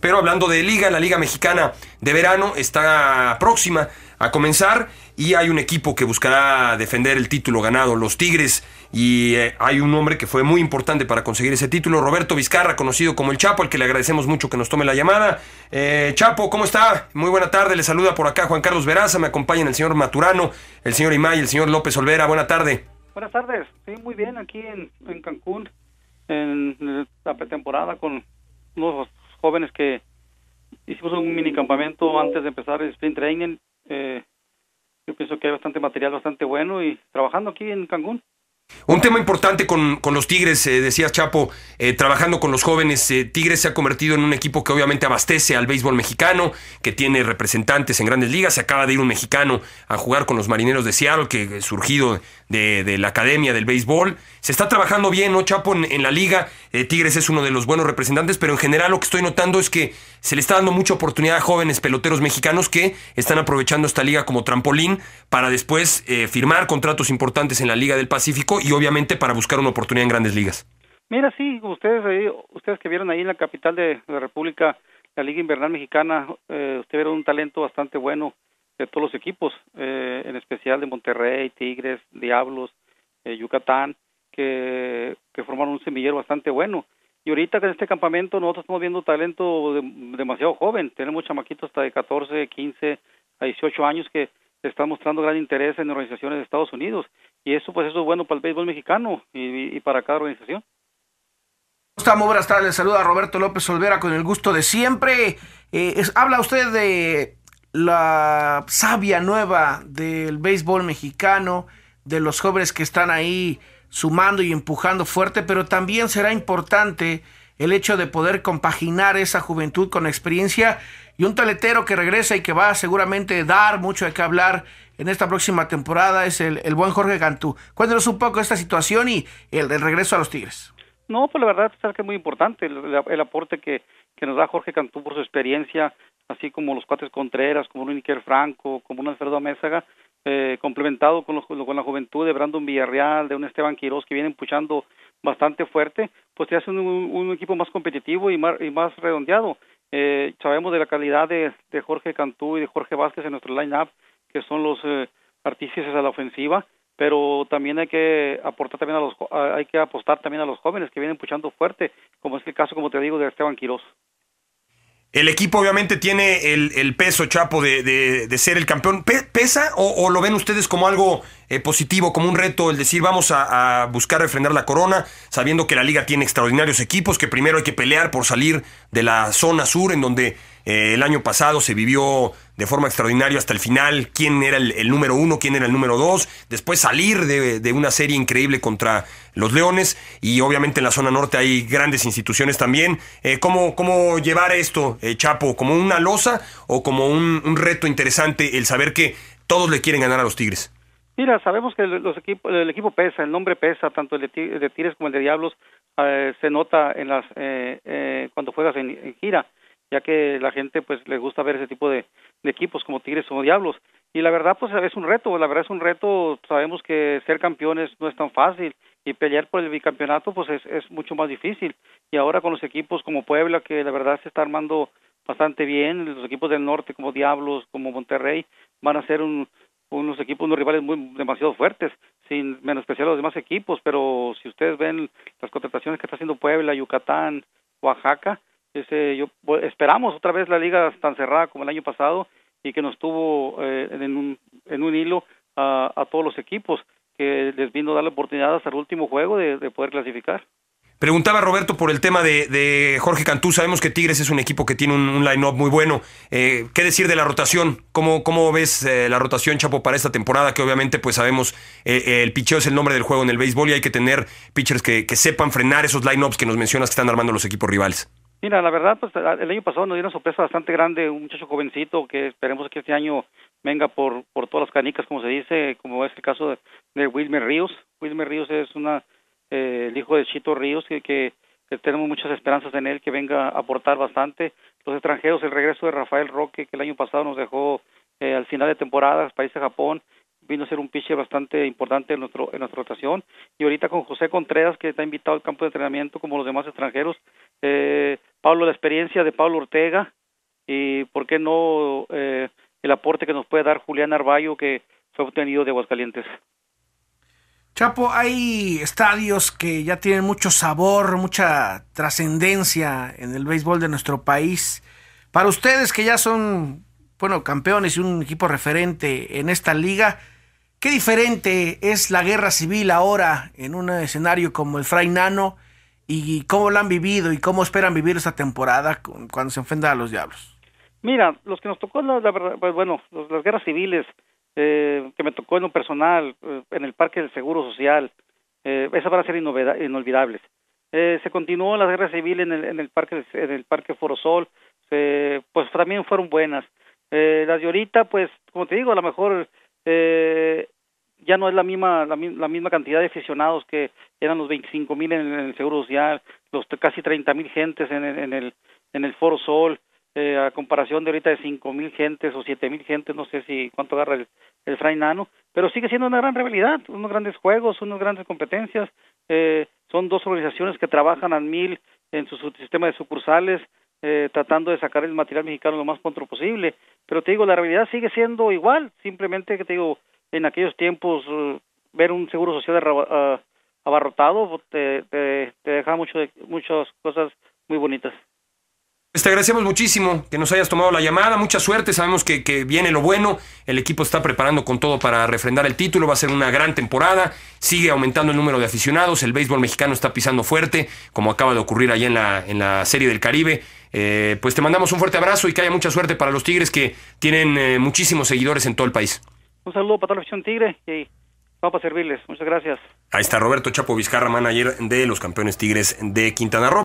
Pero hablando de liga, la Liga Mexicana de Verano está próxima a comenzar y hay un equipo que buscará defender el título ganado, los Tigres, y hay un hombre que fue muy importante para conseguir ese título, Roberto Vizcarra, conocido como el Chapo, al que le agradecemos mucho que nos tome la llamada. Chapo, ¿cómo está? Muy buena tarde, le saluda por acá Juan Carlos Veraza, me acompañan el señor Maturano, el señor Imay y el señor López Olvera. Buena tarde. Buenas tardes, sí, muy bien, aquí en Cancún, en la pretemporada con unos jóvenes que hicimos un mini campamento antes de empezar el sprint training. Yo pienso que hay bastante material, bastante bueno, y trabajando aquí en Cancún. Un tema importante con los Tigres, decías Chapo, trabajando con los jóvenes, Tigres se ha convertido en un equipo que obviamente abastece al béisbol mexicano, que tiene representantes en grandes ligas. Se acaba de ir un mexicano a jugar con los Marineros de Seattle, que es surgido de la academia del béisbol. Se está trabajando bien, ¿no, Chapo? En la liga, Tigres es uno de los buenos representantes, pero en general lo que estoy notando es que se le está dando mucha oportunidad a jóvenes peloteros mexicanos que están aprovechando esta liga como trampolín para después firmar contratos importantes en la Liga del Pacífico y obviamente para buscar una oportunidad en grandes ligas. Mira, sí, ustedes que vieron ahí en la capital de la República, la Liga Invernal Mexicana, ustedes vieron un talento bastante bueno de todos los equipos, en especial de Monterrey, Tigres, Diablos, Yucatán, que formaron un semillero bastante bueno. Y ahorita en este campamento nosotros estamos viendo talento demasiado joven. Tenemos chamaquitos hasta de 14, 15 a 18 años que están mostrando gran interés en organizaciones de Estados Unidos. Y eso pues eso es bueno para el béisbol mexicano y para cada organización. Muy buenas tardes, les saluda Roberto López Olvera con el gusto de siempre. Habla usted de la savia nueva del béisbol mexicano, de los jóvenes que están ahí sumando y empujando fuerte, pero también será importante el hecho de poder compaginar esa juventud con experiencia y un taletero que regresa y que va a seguramente dar mucho de qué hablar en esta próxima temporada es el buen Jorge Cantú. Cuéntanos un poco esta situación y el regreso a los Tigres. No, pues la verdad es que es muy importante el aporte que nos da Jorge Cantú por su experiencia, así como los cuates Contreras, como un Iker Franco, como un Alfredo Amézaga, complementado con la juventud de Brandon Villarreal, de un Esteban Quiroz que vienen puchando bastante fuerte, pues te hace un equipo más competitivo y más redondeado. Sabemos de la calidad de Jorge Cantú y de Jorge Vázquez en nuestro line-up, que son los artífices a la ofensiva, pero también hay que apostar también a los jóvenes que vienen puchando fuerte, como es el caso, como te digo, de Esteban Quiroz. El equipo obviamente tiene el peso, Chapo, de ser el campeón. ¿Pesa o lo ven ustedes como algo positivo, como un reto, el decir vamos a buscar refrendar la corona, sabiendo que la liga tiene extraordinarios equipos, que primero hay que pelear por salir de la zona sur, en donde el año pasado se vivió de forma extraordinaria hasta el final quién era el número 1, quién era el número 2, después salir de una serie increíble contra los Leones, y obviamente en la zona norte hay grandes instituciones también. ¿Cómo llevar esto, Chapo? ¿Como una losa o como un reto interesante el saber que todos le quieren ganar a los Tigres? Mira, sabemos que el equipo pesa, el nombre pesa, tanto el de Tigres como el de Diablos, se nota cuando juegas en gira, ya que la gente pues le gusta ver ese tipo de equipos como Tigres o Diablos, y la verdad pues es un reto, sabemos que ser campeones no es tan fácil, y pelear por el bicampeonato pues es mucho más difícil, y ahora con los equipos como Puebla, que la verdad se está armando bastante bien, los equipos del norte como Diablos, como Monterrey, van a ser unos rivales demasiado fuertes, sin menospreciar a los demás equipos, pero si ustedes ven las contrataciones que está haciendo Puebla, Yucatán, Oaxaca, esperamos otra vez la liga tan cerrada como el año pasado y que nos tuvo en un hilo a todos los equipos, que les vino a dar la oportunidad hasta el último juego de poder clasificar. Preguntaba Roberto por el tema de Jorge Cantú. Sabemos que Tigres es un equipo que tiene un line-up muy bueno. ¿Qué decir de la rotación? ¿Cómo ves la rotación, Chapo, para esta temporada? Que obviamente pues sabemos el picheo es el nombre del juego en el béisbol y hay que tener pitchers que sepan frenar esos line-ups que nos mencionas que están armando los equipos rivales. Mira, la verdad, pues el año pasado nos dio una sorpresa bastante grande, un muchacho jovencito que esperemos que este año venga por todas las canicas, como se dice, como es el caso de Wilmer Ríos. Wilmer Ríos es el hijo de Chito Ríos, que tenemos muchas esperanzas en él, que venga a aportar bastante. Los extranjeros, el regreso de Rafael Roque, que el año pasado nos dejó al final de temporada, país de Japón, vino a ser un pitcher bastante importante en nuestra rotación, y ahorita con José Contreras, que está invitado al campo de entrenamiento como los demás extranjeros, la experiencia de Pablo Ortega y por qué no el aporte que nos puede dar Julián Arballo, que fue obtenido de Aguascalientes. Chapo, hay estadios que ya tienen mucho sabor, mucha trascendencia en el béisbol de nuestro país. Para ustedes que ya son, campeones y un equipo referente en esta liga, ¿qué diferente es la guerra civil ahora en un escenario como el Fray Nano y cómo la han vivido y cómo esperan vivir esta temporada cuando se enfrentan a los Diablos? Mira, los que nos tocó, la verdad, las guerras civiles, que me tocó en lo personal, en el Parque del Seguro Social, esas van a ser inolvidables. Se continuó la guerra civil en el Parque Forosol, pues también fueron buenas. Las de ahorita, pues, como te digo, a lo mejor ya no es la misma cantidad de aficionados que eran los 25,000 en el Seguro Social, los casi 30,000 gentes en el Forosol. A comparación de ahorita de 5,000 gentes o 7,000 gentes, no sé si cuánto agarra el Fray Nano, pero sigue siendo una gran rivalidad, unos grandes juegos, unas grandes competencias. Son dos organizaciones que trabajan al 1000 en su sistema de sucursales, tratando de sacar el material mexicano lo más pronto posible. Pero te digo, la realidad sigue siendo igual, simplemente que te digo, en aquellos tiempos ver un Seguro Social abarrotado te deja muchas cosas muy bonitas. Te agradecemos muchísimo que nos hayas tomado la llamada, mucha suerte, sabemos que viene lo bueno, el equipo está preparando con todo para refrendar el título, va a ser una gran temporada, sigue aumentando el número de aficionados, el béisbol mexicano está pisando fuerte, como acaba de ocurrir allá en la Serie del Caribe. Pues te mandamos un fuerte abrazo y que haya mucha suerte para los Tigres, que tienen muchísimos seguidores en todo el país. Un saludo para toda la afición Tigre y vamos a servirles, muchas gracias. Ahí está Roberto Chapo Vizcarra, manager de los campeones Tigres de Quintana Roo.